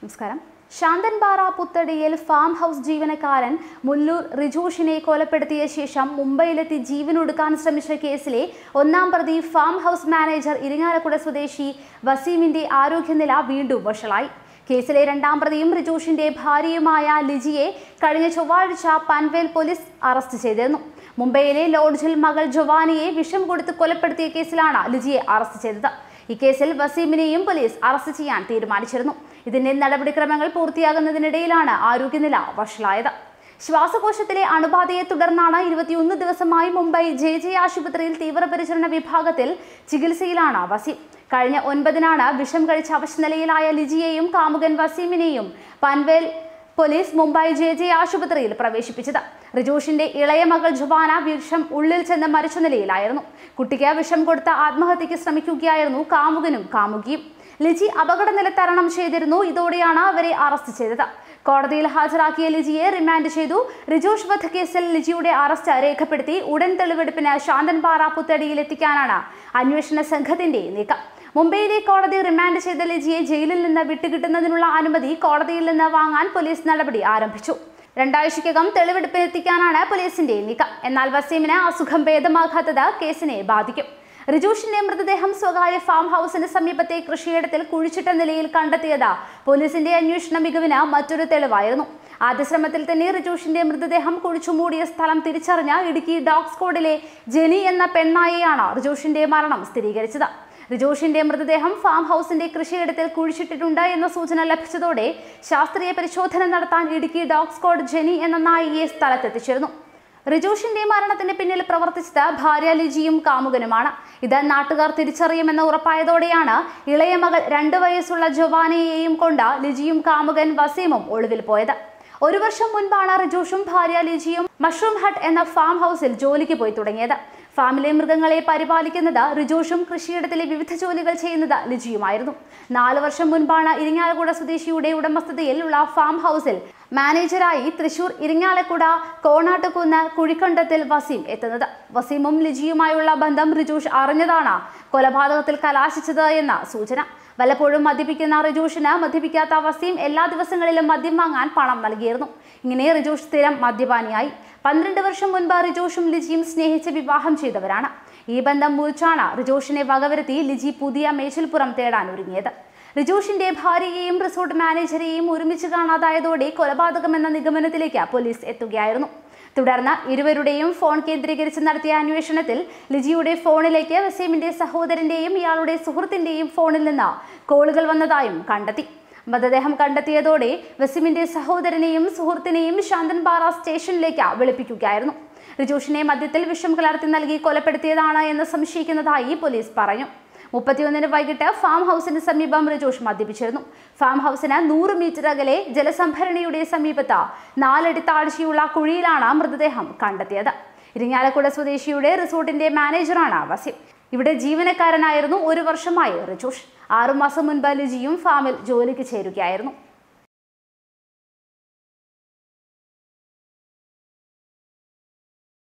നമസ്കാരം. Santhanpara പുത്തടിയിൽ farm house ജീവനക്കാരൻ മുല്ലൂർ റിജോഷിനെ കൊലപ്പെടുത്തിയ ശേഷം മുംബൈയിലെത്തി ജീവനൊടുക്കാൻ ശ്രമിച്ച കേസിലെ ഒന്നാം പ്രതി ഫാം ഹൗസ് മാനേജർ ഇരിങ്ങാലക്കുട സ്വദേശി വസീമിന്റെ ആരോഗ്യനില വീണ്ടും വഷളായി. കേസിലെ രണ്ടാം പ്രതിയും റിജോഷിന്റെ ഭാര്യയുമായ ലിജിയെ കഴിഞ്ഞ ചൊവ്വാഴ്ച പൻവേൽ പോലീസ് അറസ്റ്റ് ചെയ്തിരുന്നു. മുംബൈയിലെ ലോഡ്ജിൽ മകൾ ജൊവാനിയെ വിഷം കൊടുത്ത് കൊലപ്പെടുത്തിയ കേസിലാണ് ലിജിയെ അറസ്റ്റ് ചെയ്തത്. ഈ കേസിൽ വസീമിനെയും പോലീസ് അറസ്റ്റ് ചെയ്യാൻ തീരുമാനിച്ചിരുന്നു. ഇതിന്റെ നടപടിക്രമങ്ങൾ പൂർത്തിയാകുന്നതിനിടയിലാണ് ആരോഗ്യനില വഷളായത്. ശ്വാസകോശത്തിലെ അണുബാധയെ തുടർന്നാണ് 21 ദിവസമായി മുംബൈ JJ ആശുപത്രിയിൽ തീവ്രപരിചരണ വിഭാഗത്തിൽ ചികിത്സയിലാണ് വസീം. കഴിഞ്ഞ 9-നാണ് വിഷം കഴിച്ച അവശനിലയിലായ ലിജിയെയും കാമുകൻ വസീമിനെയും പൻവേൽ പോലീസ് മുംബൈ JJ ആശുപത്രിയിൽ പ്രവേശിപ്പിച്ചത്. റിജോഷിന്റെ ഇളയ മകൾ ജൊവാന വിഷം ഉള്ളിൽ ചെന്ന് മരിച്ച നിലയിലായിരുന്നു. കുട്ടിക്ക് വിഷം കൊടുത്ത ആത്മഹത്യക്ക് ശ്രമിക്കുകയായിരുന്നു കാമുകനും കാമുകിയും. ലിജി അപകടനില തരണം ചെയ്തിരുന്നു. ഇതോടെയാണ് അവരെ അറസ്റ്റ് ചെയ്തത്. കോടതിയിൽ ഹാജരാക്കിയ ലിജിയെ റിമാൻഡ് ചെയ്തു. റിജോഷ് വധക്കേസിൽ ലിജിയുടെ അറസ്റ്റ് രേഖപ്പെടുത്തി ഉടൻ തെളിവെടുപ്പിന് ശാന്തൻപാറ പുത്തടിയിൽ എത്തിക്കാനാണ് അന്വേഷണ സംഘത്തിന്റെ നീക്കം. മുംബൈയിലെ കോടതി റിമാൻഡ് ചെയ്ത ലിജിയെ ജയിലിൽ നിന്ന് വിട്ടുകിട്ടുന്നതിനുള്ള അനുമതി കോടതിയിൽ നിന്ന് വാങ്ങാൻ പോലീസ് നടപടി ആരംഭിച്ചു. 2 ആഴ്ചയ്ക്കകം തെളിവെടുപ്പിനെത്തിക്കാനാണ് പോലീസിന്റെ നീക്കം. എന്നാൽ വസീമിന് അസുഖം ഭേദമാകാത്തത് കേസിനെ ബാധിക്കും. റിജോഷിന്റെ മൃതദേഹം സ്വകാര്യ ഫാം ഹൗസിന് സമീപത്തെ കൃഷിയിടത്തിൽ കുഴിച്ചിട്ട നിലയിൽ കണ്ടെത്തിയത് പോലീസിന്റെ അന്വേഷണ മികവിന് മറ്റൊരു തെളിവായിരുന്നു. ആദ്യ ശ്രമത്തിൽ തന്നെ റിജോഷിന്റെ മൃതദേഹം കുഴിച്ചുമൂടിയ സ്ഥലം തിരിച്ചറിഞ്ഞ ഇടുക്കി ഡോഗ് സ്ക്വാഡിലെ ജെനി എന്ന പെൺനായയാണ് റിജോഷിന്റെ മരണം സ്ഥിരീകരിച്ചത്. റിജോഷിന്റെ മൃതദേഹം ഫാം ഹൗസിന്റെ കൃഷിയിടത്തിൽ കുഴിച്ചിട്ടിട്ടുണ്ട് എന്ന സൂചന ലഭിച്ചതോടെ ശാസ്ത്രീയ പരിശോധന നടത്താൻ ഇടുക്കി ഡോഗ് സ്ക്വാഡ് ജെനി എന്ന നായിയെ സ്ഥലത്തെത്തിച്ചിരുന്നു. റിജോഷിന്റെ മരണത്തിന് പിന്നിൽ പ്രവർത്തിച്ചത് ഭാര്യ ലിജിയും കാമുകനുമാണ്. ഇത് നാട്ടുകാർ തിരിച്ചറിയുമെന്ന് ഉറപ്പായതോടെയാണ് ഇളയ മകൾ 2 വയസ്സുള്ള ജൊവാനയെയും കൊണ്ട് ലിജിയും കാമുകൻ വസീമും ഒളിവിൽ പോയത്. 1 വർഷം മുൻപാണ് റിജോഷും ഭാര്യ ലിജിയും മഷ്റൂം ഹട്ട് എന്ന ഫാം ഹൗസിൽ ജോലിക്ക് പോയി തുടങ്ങിയത്. ഫാമിലെ മൃഗങ്ങളെ പരിപാലിക്കുന്നത് റിജോഷും കൃഷിയിടത്തിലെ വിവിധ ജോലികൾ ചെയ്യുന്നത് ലിജിയുമായിരുന്നു. 4 വർഷം മുൻപാണ് ഇരിങ്ങാലക്കുട സ്വദേശിയുടെ ഉടമസ്ഥതയിലുള്ള ഫാം ഹൗസിൽ മാനേജരായി തൃശൂർ ഇരിങ്ങാലക്കുട കോണാട്ടുകുന്ന് കുഴിക്കണ്ടത്തിൽ വസീം എത്തുന്നത്. വസീമും ലിജിയുമായുള്ള ബന്ധം റിജോഷ് അറിഞ്ഞതാണ് കൊലപാതകത്തിൽ കലാശിച്ചത് എന്ന സൂചന. വല്ലപ്പോഴും മദ്യപിക്കുന്ന റിജോഷിന് മദ്യപിക്കാത്ത വസീം എല്ലാ ദിവസങ്ങളിലും മദ്യം വാങ്ങാൻ പണം നൽകിയിരുന്നു. ഇങ്ങനെ റിജോഷ് സ്ഥിരം മദ്യപാനിയായി. 12 വർഷം മുൻപ് റിജോഷും ലിജിയും സ്നേഹിച്ച് വിവാഹം ചെയ്തവരാണ്. ഈ ബന്ധം മുറിച്ചാണ് റിജോഷിനെ വകവരുത്തി ലിജി പുതിയ മേച്ചിൽപ്പുറം തേടാൻ ഒരുങ്ങിയത്. റിജോഷിന്റെ ഭാര്യയെയും റിസോർട്ട് മാനേജരെയും ഒരുമിച്ച് കാണാതായതോടെ കൊലപാതകമെന്ന നിഗമനത്തിലേക്ക് പോലീസ് എത്തുകയായിരുന്നു. തുടർന്ന് ഇരുവരുടെയും ഫോൺ കേന്ദ്രീകരിച്ച് നടത്തിയ അന്വേഷണത്തിൽ ലിജിയുടെ ഫോണിലേക്ക് വസീമിന്റെ സഹോദരന്റെയും ഇയാളുടെ സുഹൃത്തിന്റെയും ഫോണിൽ നിന്ന് കോളുകൾ വന്നതായും കണ്ടെത്തി. മൃതദേഹം കണ്ടെത്തിയതോടെ വസീമിന്റെ സഹോദരനെയും സുഹൃത്തിനെയും ശാന്തൻപാറ സ്റ്റേഷനിലേക്ക് വിളിപ്പിക്കുകയായിരുന്നു. റിജോഷിനെ മദ്യത്തിൽ വിഷം കലർത്തി നൽകി കൊലപ്പെടുത്തിയതാണ് എന്ന് സംശയിക്കുന്നതായി പോലീസ് പറഞ്ഞു. 31-ന് വൈകിട്ട് ഫാം ഹൗസിന് സമീപം റിജോഷ് മദ്യപിച്ചിരുന്നു. ഫാം ഹൗസിന് 100 മീറ്റർ അകലെ ജലസംഭരണിയുടെ സമീപത്ത് 4 അടി താഴ്ചയുള്ള കുഴിയിലാണ് മൃതദേഹം കണ്ടെത്തിയത്. ഇരിങ്ങാലക്കുട സ്വദേശിയുടെ റിസോർട്ടിന്റെ മാനേജറാണ് വസീം. ഇവിടെ ജീവനക്കാരനായിരുന്നു 1 വർഷമായി റിജോഷ്. 6 മാസം മുൻപ് ലിജിയും ഫാമിൽ ജോലിക്ക് ചേരുകയായിരുന്നു.